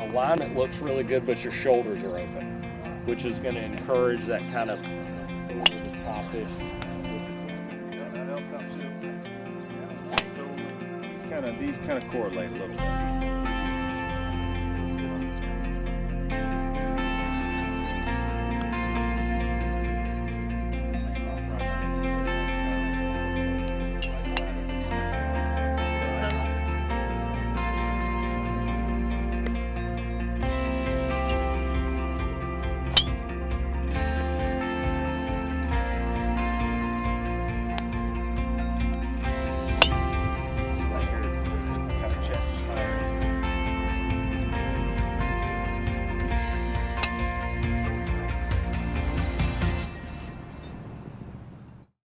alignment looks really good, but your shoulders are open, which is going to encourage that kind of over the top-ish. That helps out too. So these kind of correlate a little bit.